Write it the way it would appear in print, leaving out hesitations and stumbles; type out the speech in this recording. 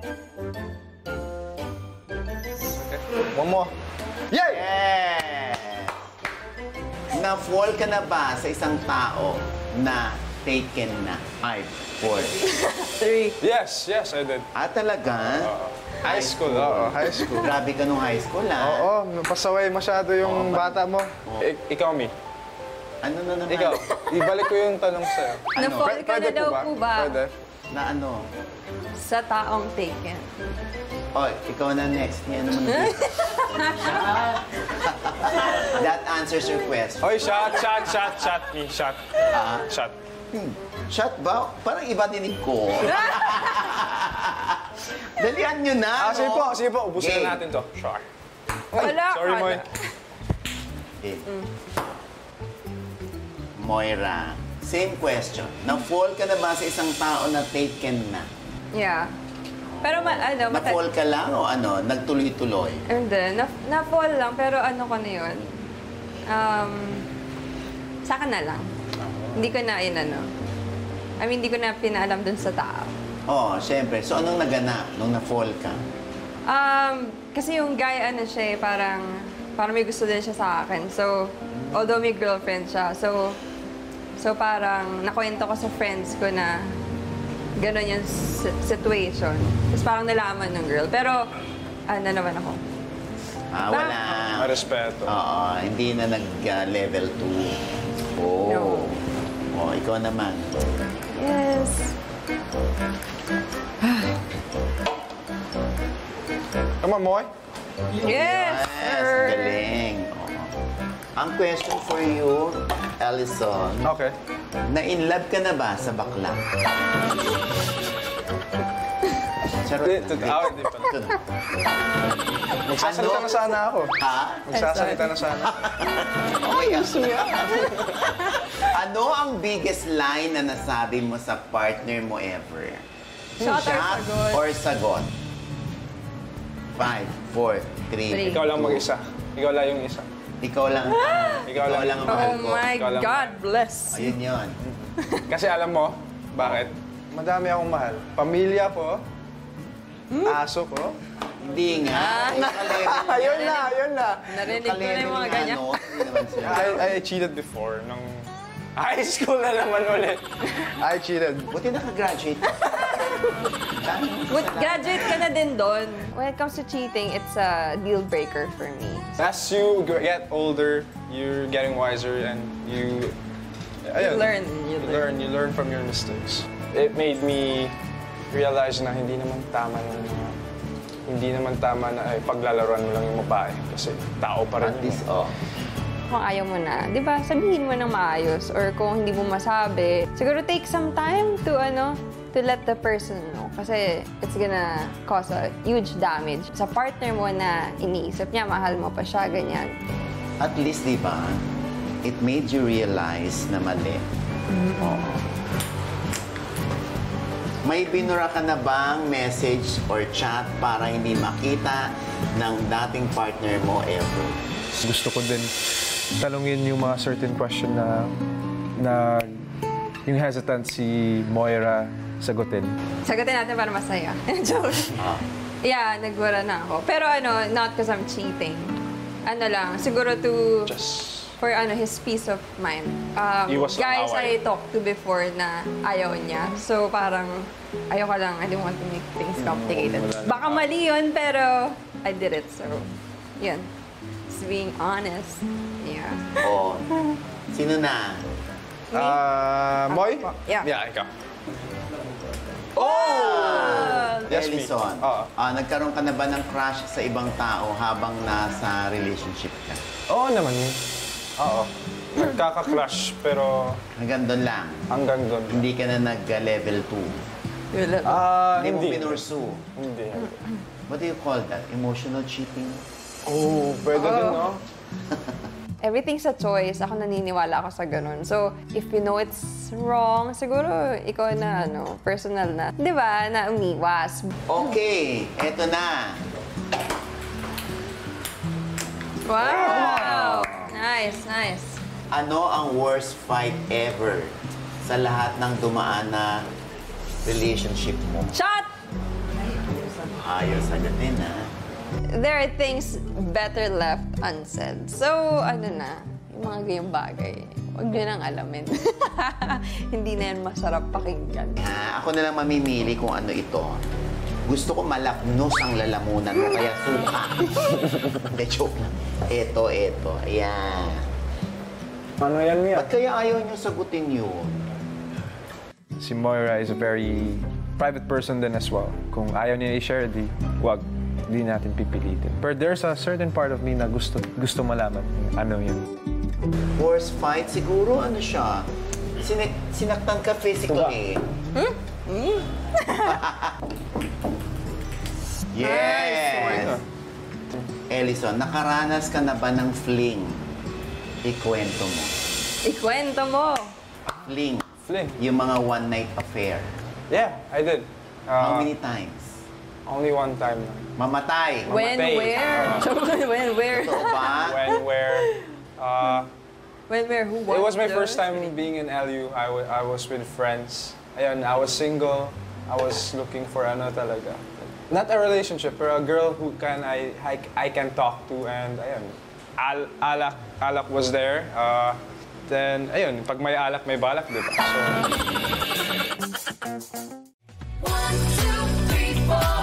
One more. Yay! Yeah! Na-fall ka na ba sa isang tao na taken na? 5, 4, 3. Yes, I did. talaga? High school. High school. Grabe ka nung high school, Oo, pasaway masyado yung bata mo. Ikaw, Mi. Ano na naman? Ikaw, ibalik ko yung tanong sa'yo. Na-fall ka na daw po ba? Pwede. Na ano? Sa taong taken. Ikaw na next. Ano mo na? That answers your question. Hoy, shot, Mi. Shot. Shot. Shot ba? Parang iba dinig ko. Dalian nyo na. Sige po. Ubusin na natin to. Shot. Wala Sorry, ka Moy. na. Moira, same question. Na-fall ka na ba sa isang tao na taken na? Yeah. Pero Na-fall ka lang o nagtuloy-tuloy? Hindi. Na-fall lang, pero ano ko na yun? Sa akin na lang. Hindi ko na hindi ko na pinaalam dun sa tao. Syempre. So, anong naganap nung na-fall ka? Kasi yung guy, siya parang may gusto din siya sa akin. So, although may girlfriend siya, so parang nakwento ko sa friends ko na gano'n yung situation. Tapos parang nalaman ng girl. Pero, naman ako. Wala. Respeto. Hindi na nag-level 2. No. Ikaw naman. Yes. Come on, Moy. Yes, sir. Galing. Ang question for you, Allison. Okay. Na-in-love ka na ba sa bakla? Charot na. Hindi pa. Magsasalita na sana ako. Magsasalita na sana. Ano ang biggest line na nasabi mo sa partner mo ever? Shot or sagot? Or sagot? 5, 4, 3. Ikaw lang mag-isa. Ikaw lang yung isa. Ikaw lang. Ikaw lang ang mahal ko. Oh my God bless. Ayun yun. Kasi alam mo, bakit? Madami akong mahal. Pamilya ko, aso ko. Hindi nga. Ayun na. Narinig ko na yung mga ganyan. I cheated before. Nung high school na naman ulit. I cheated. Buti nakagraduate. Graduate ka na din doon. When it comes to cheating, it's a deal breaker for me. As you get older, you're getting wiser and you learn from your mistakes. It made me realize na hindi naman tama na paglalaruan mo lang yung babae kasi tao pa rin yun. Kung ayaw mo na, di ba, sabihin mo ng maayos. Or kung hindi mo masabi, siguro take some time to let the person know. Kasi it's gonna cause a huge damage sa partner mo na iniisip niya, mahal mo pa siya, ganyan. At least, di ba, it made you realize na mali. May binura ka na bang message or chat para hindi makita ng dating partner mo ever? Gusto ko din talungin yung mga certain question na yung hesitant si Moira sagutin. Sagutin natin para masaya. Joke. Yeah, nagbura na ako. Pero not because I'm cheating. Siguro for his peace of mind. Guys I talked to before na ayaw niya. So parang ayoko lang, I didn't want to make things complicated. Baka mali yun, pero I did it. So, yun. Just being honest. Yeah. Sino na? Moy? Yeah. Yeah, ikaw. Yes, Allison. Nagkaroon ka na ba ng crush sa ibang tao habang nasa relationship ka? Oo naman. Oo. Nagkaka-crush, pero Hanggang doon lang? hanggang doon. Hindi ka na nag-level 2? Hindi mo pinursu? Hindi. What do you call that? Emotional cheating? Pwede din, no? Everything's a choice. Ako naniniwala ako sa ganun. So, if you know it's wrong, siguro ikaw na, personal na, di ba, na umiwas. Okay, eto na. Wow! Nice. Ano ang worst fight ever sa lahat ng dumaan na relationship mo? Shot! Ayaw sagutin, ha? There are things better left unsaid. So, ano na, yung mga gayong bagay, huwag nyo nang alamin. Hindi na yan masarap pakinggan. Ako na lang mamimili kung ano ito. Gusto ko malapnos ang lalamunan mo, kaya suka. Hindi, joke lang. Ito. Ayan. Ano yan, Mia? Ba't kaya ayaw nyo sagutin yun? Si Moira is a very private person din as well. Kung ayaw niya i-share, wag. Di natin pipilitin. But there's a certain part of me na gusto malaman ano yun. Horse fight, siguro ano siya? Sinaktan ka physically. Yes! Ellison, nakaranas ka na ba ng fling? Ikwento mo. Ikwento mo! Fling. Fling? Yung mga one-night affair. Yeah, I did. How many times? Only one time lang. Mamatay. When, Mamatay. where? When, where? Ito ba? When, where? When, where? Who, what? It was my first time being in LU. I was with friends. Ayun, I was single. I was looking for ano talaga. Not a relationship, but a girl who I can talk to. And ayun, Alak was there. Then ayun, pag may alak, may balak, di ba? So, 1, 2, 3, 4